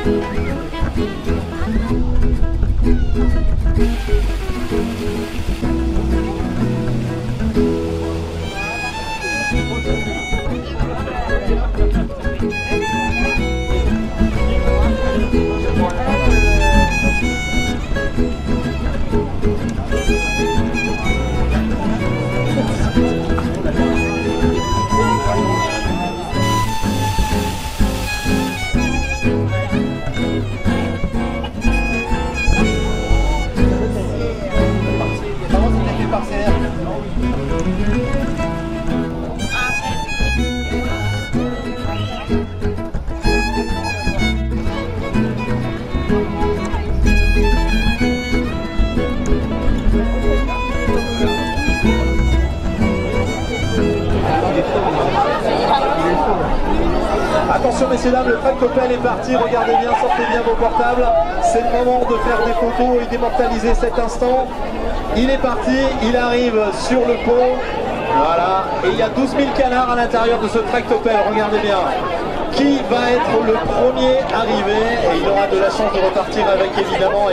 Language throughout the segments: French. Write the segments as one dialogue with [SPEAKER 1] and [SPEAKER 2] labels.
[SPEAKER 1] Attention messieurs dames, le tractopelle est parti, regardez bien, sortez bien vos portables. C'est le moment de faire des photos et d'immortaliser cet instant. Il est parti, il arrive sur le pont. Voilà, et il y a 12 000 canards à l'intérieur de ce tractopelle, regardez bien. Qui va être le premier arrivé? Et il aura de la chance de repartir avec évidemment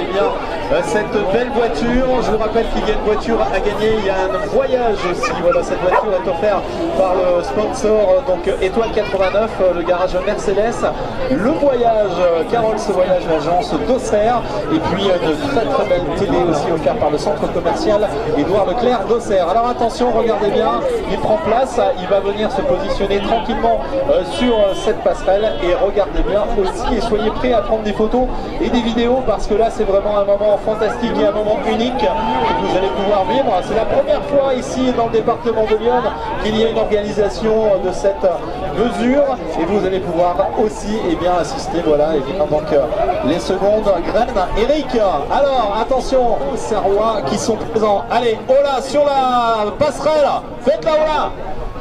[SPEAKER 1] cette belle voiture. Je vous rappelle qu'il y a une voiture à gagner, il y a un voyage aussi. Voilà, cette voiture est offerte par le sponsor donc Étoile 89, le garage Mercedes. Le voyage, Carole ce voyage, l'agence d'Auxerre. Et puis une très très belle télé aussi offerte par le centre commercial Édouard Leclerc d'Auxerre. Alors attention, regardez bien, il prend place, il va venir se positionner tranquillement sur cette passerelle et regardez bien aussi et soyez prêts à prendre des photos et des vidéos parce que là c'est vraiment un moment fantastique et un moment unique que vous allez pouvoir vivre. C'est la première fois ici dans le département de Lyon qu'il y a une organisation de cette mesure et vous allez pouvoir aussi assister, voilà, évidemment donc les secondes graines. Eric, alors attention, Serrois qui sont présents. Allez, Ola sur la passerelle, faites-la Ola.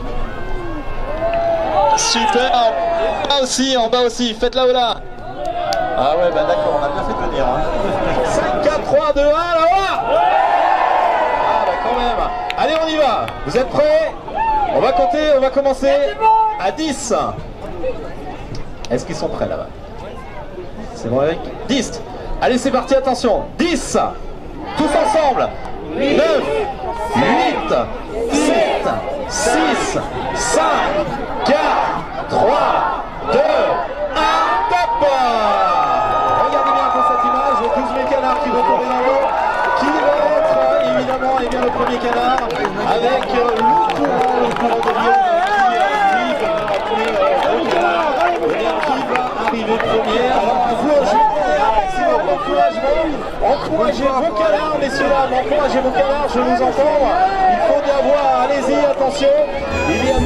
[SPEAKER 1] Super, en bas aussi, faites-la Ola. Ah ouais, bah d'accord, on a bien fait de venir. 5, 4, 3, 2, 1, là-haut. Ah bah quand même. Allez, on y va. Vous êtes prêts? On va compter, on va commencer à 10. Est-ce qu'ils sont prêts là-bas? C'est bon avec 10. Allez, c'est parti, attention. 10. Tous ensemble. 9, 8, 7, 6, 5, 4, 3, 2, 1, top! Regardez bien pour cette image, les 12 000 canards qui vont tomber dans l'eau, qui va être évidemment le premier canard avec le courant de Lyon qui va arriver premier. Encouragez vos canards, messieurs dames, encouragez vos canards, je vous entends. Il faut bien voir, allez-y, attention. Il y a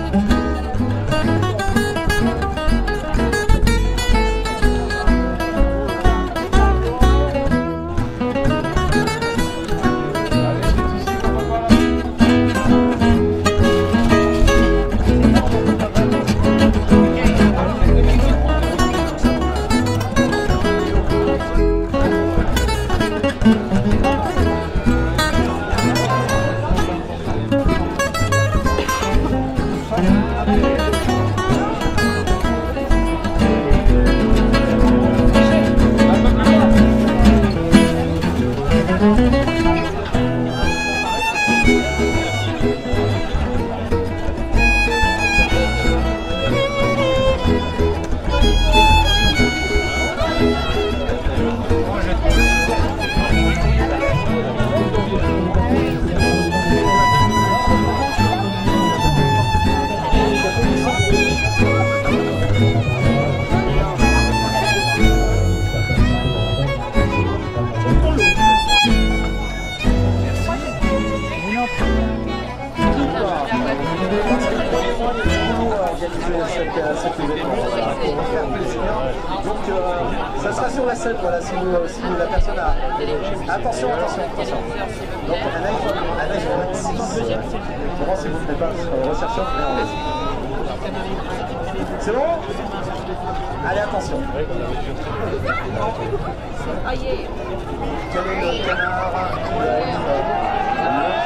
[SPEAKER 1] Cet événement pour faire plaisir. Donc ça sera sur la scène, voilà, si la personne a... Attention. Donc un iPhone 26. Comment si vous ne faites pas rechercheur, c'est bon? Allez, attention. Quel est le canard?